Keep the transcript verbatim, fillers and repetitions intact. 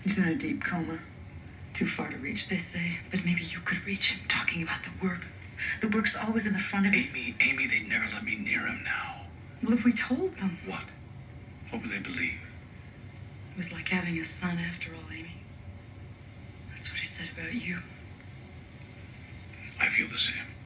He's in a deep coma. Too far to reach, they say. But maybe you could reach him, talking about the work. The work's always in the front of his... Amy, Amy, they'd never let me near him now. Well, if we told them... What? What would they believe? It was like having a son after all, Amy. That's what he said about you. I feel the same.